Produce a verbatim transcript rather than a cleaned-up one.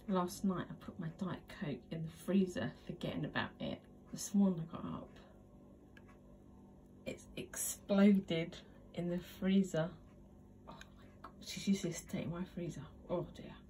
Last night I put my Diet Coke in the freezer, forgetting about it. This morning I got up, it's exploded in the freezer. Oh my god, she's used to stay in my freezer. Oh dear.